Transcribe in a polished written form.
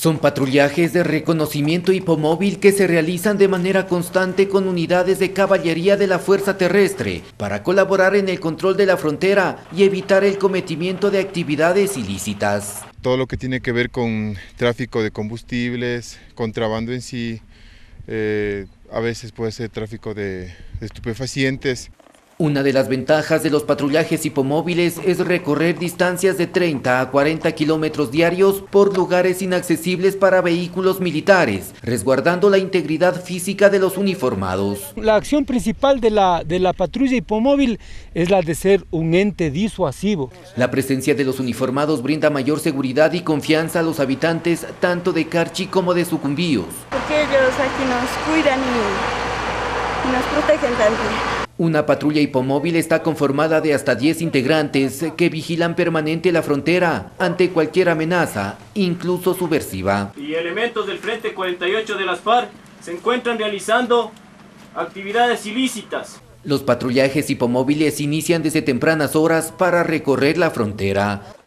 Son patrullajes de reconocimiento hipomóvil que se realizan de manera constante con unidades de caballería de la Fuerza Terrestre para colaborar en el control de la frontera y evitar el cometimiento de actividades ilícitas. Todo lo que tiene que ver con tráfico de combustibles, contrabando en sí, a veces puede ser tráfico de estupefacientes. Una de las ventajas de los patrullajes hipomóviles es recorrer distancias de 30 a 40 kilómetros diarios por lugares inaccesibles para vehículos militares, resguardando la integridad física de los uniformados. La acción principal de la patrulla hipomóvil es la de ser un ente disuasivo. La presencia de los uniformados brinda mayor seguridad y confianza a los habitantes tanto de Carchi como de Sucumbíos. Porque ellos aquí nos cuidan y nos protegen también. Una patrulla hipomóvil está conformada de hasta 10 integrantes que vigilan permanente la frontera ante cualquier amenaza, incluso subversiva. Y elementos del Frente 48 de las FARC se encuentran realizando actividades ilícitas. Los patrullajes hipomóviles inician desde tempranas horas para recorrer la frontera.